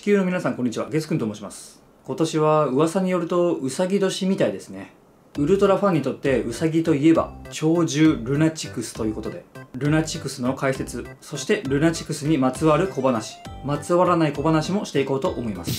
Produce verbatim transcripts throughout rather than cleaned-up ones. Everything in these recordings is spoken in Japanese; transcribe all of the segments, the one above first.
球の皆さんこんにちは、ゲスくんと申します。今年は噂によるとうさぎ年みたいですね。ウルトラファンにとってウサギといえば鳥獣ルナチクスということで、ルナチクスの解説、そしてルナチクスにまつわる小話、まつわらない小話もしていこうと思います。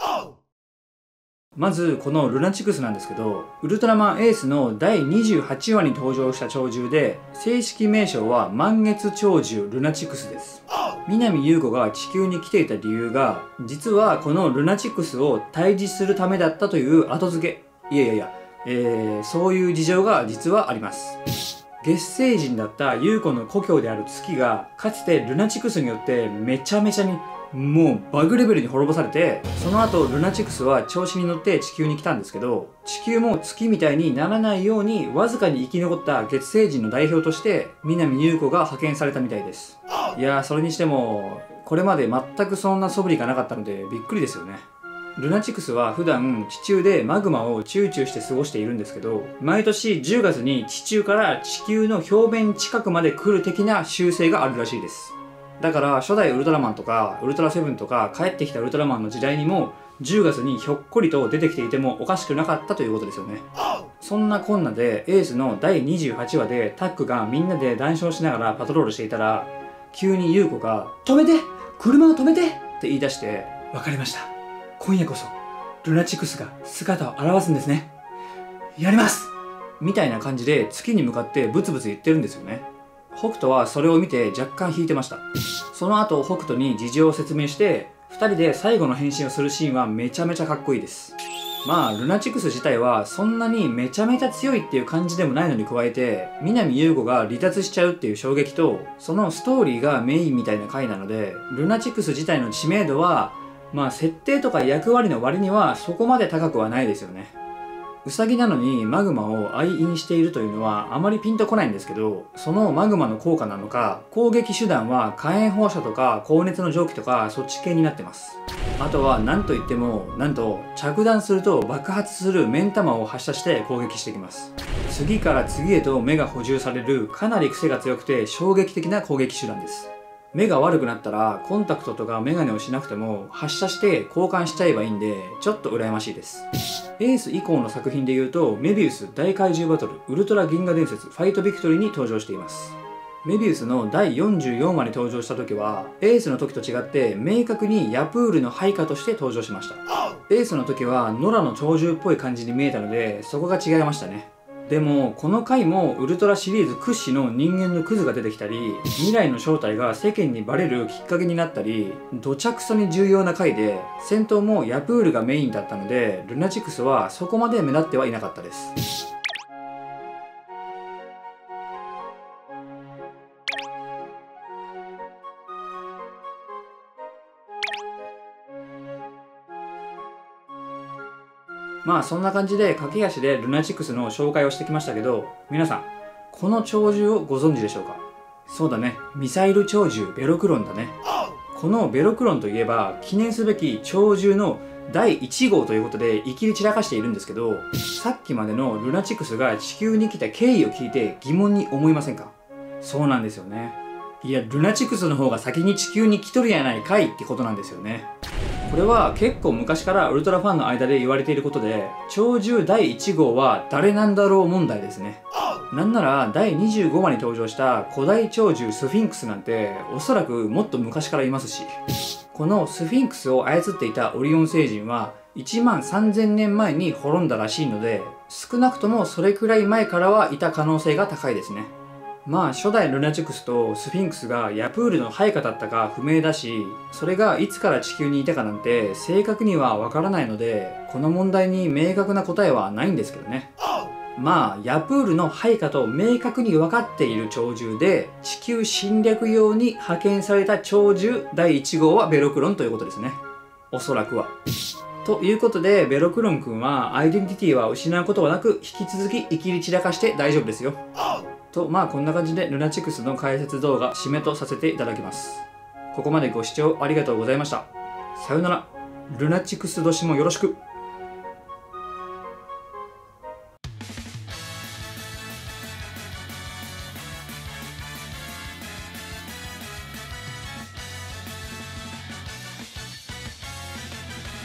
まずこのルナチクスなんですけど、ウルトラマンエースのだいにじゅうはちわに登場した鳥獣で、正式名称は満月鳥獣ルナチクスです。南優子が地球に来ていた理由が、実はこのルナチクスを退治するためだったという後付け。いやいやいや、えー、そういう事情が実はあります。月星人だった優子の故郷である月が、かつてルナチクスによってめちゃめちゃにもうバグレベルに滅ぼされて、その後ルナチクスは調子に乗って地球に来たんですけど、地球も月みたいにならないようにわずかに生き残った月星人の代表として南優子が派遣されたみたいです。いやー、それにしてもこれまで全くそんな素振りがなかったのでびっくりですよね。ルナチクスは普段地中でマグマをチューチューして過ごしているんですけど、毎年じゅうがつに地中から地球の表面近くまで来る的な習性があるらしいです。だから初代ウルトラマンとかウルトラセブンとか帰ってきたウルトラマンの時代にもじゅうがつにひょっこりと出てきていてもおかしくなかったということですよね。そんなこんなでエースのだいにじゅうはちわでタックがみんなで談笑しながらパトロールしていたら、急に優子が「止めて！車を止めて！」って言い出して「わかりました。今夜こそルナチクスが姿を現すんですね。やります!」みたいな感じで月に向かってブツブツ言ってるんですよね。北斗はそれを見て若干引いてました。その後北斗に事情を説明してふたりで最後の変身をするシーンはめちゃめちゃかっこいいです。まあルナチクス自体はそんなにめちゃめちゃ強いっていう感じでもないのに加えて、南優子が離脱しちゃうっていう衝撃と、そのストーリーがメインみたいな回なので、ルナチクス自体の知名度はまあ設定とか役割の割にはそこまで高くはないですよね。ウサギなのにマグマを愛飲しているというのはあまりピンとこないんですけど、そのマグマの効果なのか、攻撃手段は火炎放射とか高熱の蒸気とかそっち系になってます。あとは何といっても、なんと着弾すると爆発する目ん玉を発射して攻撃してきます。次から次へと目が補充されるかなり癖が強くて衝撃的な攻撃手段です。目が悪くなったらコンタクトとかメガネをしなくても発射して交換しちゃえばいいんで、ちょっと羨ましいです。エース以降の作品でいうと、メビウス大怪獣バトルウルトラ銀河伝説ファイトビクトリーに登場しています。メビウスのだいよんじゅうよんわに登場した時はエースの時と違って明確にヤプールの配下として登場しました。エースの時はノラの鳥獣っぽい感じに見えたので、そこが違いましたね。でもこの回もウルトラシリーズ屈指の人間のクズが出てきたり、未来の正体が世間にバレるきっかけになったり、どちゃくそに重要な回で、戦闘もヤプールがメインだったのでルナチクスはそこまで目立ってはいなかったです。まあそんな感じで駆け足でルナチクスの紹介をしてきましたけど、皆さんこの鳥獣をご存知でしょうか？そうだね、ミサイル鳥獣ベロクロンだね。このベロクロンといえば記念すべき鳥獣のだいいちごうということでいきり散らかしているんですけど、さっきまでのルナチクスが地球に来た経緯を聞いて疑問に思いませんか？そうなんですよね。いや、ルナチクスの方が先に地球に来とるやないかいってことなんですよね。これは結構昔からウルトラファンの間で言われていることで、鳥獣だいいちごうは誰なんだろう問題ですね。なんならだいにじゅうごわに登場した古代鳥獣スフィンクスなんておそらくもっと昔からいますし、このスフィンクスを操っていたオリオン星人はいちまんさんぜんねんまえに滅んだらしいので、少なくともそれくらい前からはいた可能性が高いですね。まあ初代ルナチクスとスフィンクスがヤプールの配下だったか不明だし、それがいつから地球にいたかなんて正確にはわからないので、この問題に明確な答えはないんですけどね。まあヤプールの配下と明確に分かっている鳥獣で、地球侵略用に派遣された鳥獣だいいちごうはベロクロンということですね。おそらくは。ということでベロクロン君はアイデンティティは失うことはなく、引き続き生きり散らかして大丈夫ですよ。と、まあこんな感じでルナチクスの解説動画締めとさせていただきます。ここまでご視聴ありがとうございました。さよなら。ルナチクス年もよろしく。